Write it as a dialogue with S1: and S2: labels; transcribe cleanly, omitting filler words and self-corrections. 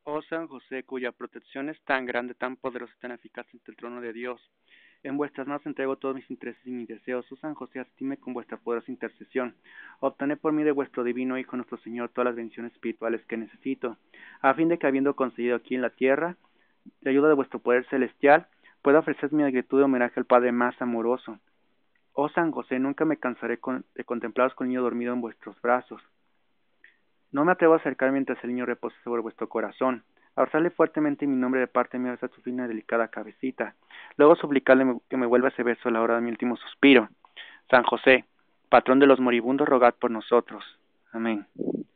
S1: Oh San José, cuya protección es tan grande, tan poderosa y tan eficaz ante el trono de Dios. En vuestras manos entrego todos mis intereses y mis deseos. Oh San José, asistidme con vuestra poderosa intercesión. Obtened por mí de vuestro divino Hijo, nuestro Señor, todas las bendiciones espirituales que necesito, a fin de que, habiendo conseguido aquí en la tierra, la ayuda de vuestro poder celestial, pueda ofrecer mi gratitud de homenaje al Padre más amoroso. Oh San José, nunca me cansaré de contemplaros con el niño dormido en vuestros brazos. No me atrevo a acercar mientras el niño repose sobre vuestro corazón. Abrazarle fuertemente mi nombre de parte mía hasta su fina y delicada cabecita. Luego suplicarle que me vuelva ese beso a la hora de mi último suspiro. San José, patrón de los moribundos, rogad por nosotros. Amén.